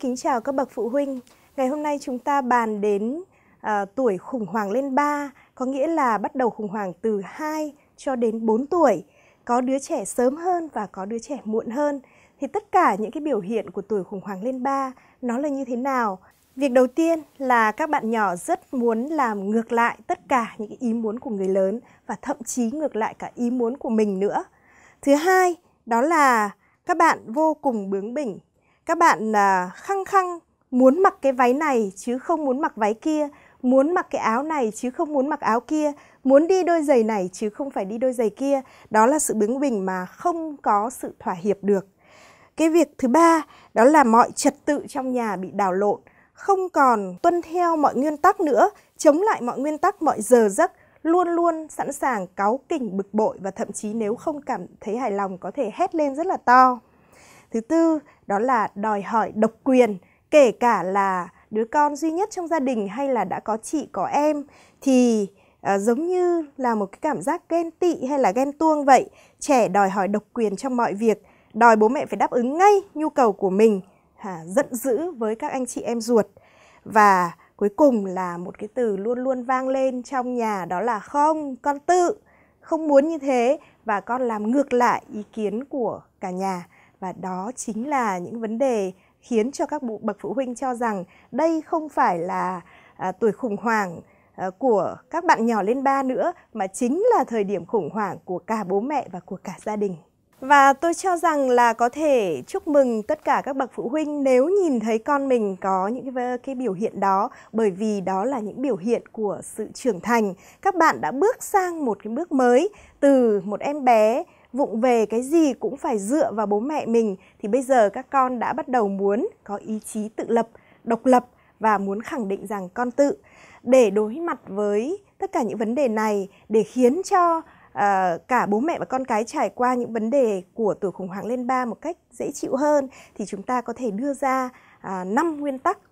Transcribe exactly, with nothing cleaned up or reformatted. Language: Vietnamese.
kính chào các bậc phụ huynh. Ngày hôm nay chúng ta bàn đến uh, tuổi khủng hoảng lên ba, có nghĩa là bắt đầu khủng hoảng từ hai cho đến bốn tuổi. Có đứa trẻ sớm hơn và có đứa trẻ muộn hơn. Thì tất cả những cái biểu hiện của tuổi khủng hoảng lên ba nó là như thế nào? Việc đầu tiên là các bạn nhỏ rất muốn làm ngược lại tất cả những cái ý muốn của người lớn và thậm chí ngược lại cả ý muốn của mình nữa. Thứ hai, đó là các bạn vô cùng bướng bỉnh. Các bạn à, khăng khăng muốn mặc cái váy này chứ không muốn mặc váy kia, muốn mặc cái áo này chứ không muốn mặc áo kia, muốn đi đôi giày này chứ không phải đi đôi giày kia. Đó là sự bướng bỉnh mà không có sự thỏa hiệp được. Cái việc thứ ba, đó là mọi trật tự trong nhà bị đảo lộn, không còn tuân theo mọi nguyên tắc nữa, chống lại mọi nguyên tắc, mọi giờ giấc, luôn luôn sẵn sàng cáu kỉnh, bực bội và thậm chí nếu không cảm thấy hài lòng có thể hét lên rất là to. Thứ tư, đó là đòi hỏi độc quyền, kể cả là đứa con duy nhất trong gia đình hay là đã có chị, có em thì à, giống như là một cái cảm giác ghen tị hay là ghen tuông vậy. Trẻ đòi hỏi độc quyền trong mọi việc, đòi bố mẹ phải đáp ứng ngay nhu cầu của mình, à, giận dữ với các anh chị em ruột. Và cuối cùng là một cái từ luôn luôn vang lên trong nhà, đó là không, con tự, không muốn như thế và con làm ngược lại ý kiến của cả nhà. Và đó chính là những vấn đề khiến cho các bậc phụ huynh cho rằng đây không phải là à, tuổi khủng hoảng à, của các bạn nhỏ lên ba nữa, mà chính là thời điểm khủng hoảng của cả bố mẹ và của cả gia đình. Và tôi cho rằng là có thể chúc mừng tất cả các bậc phụ huynh nếu nhìn thấy con mình có những cái, cái biểu hiện đó, bởi vì đó là những biểu hiện của sự trưởng thành. Các bạn đã bước sang một cái bước mới, từ một em bé vụng về cái gì cũng phải dựa vào bố mẹ mình, thì bây giờ các con đã bắt đầu muốn có ý chí tự lập, độc lập và muốn khẳng định rằng con tự. Để đối mặt với tất cả những vấn đề này, để khiến cho À, cả bố mẹ và con cái trải qua những vấn đề của tuổi khủng hoảng lên ba một cách dễ chịu hơn, thì chúng ta có thể đưa ra à, năm nguyên tắc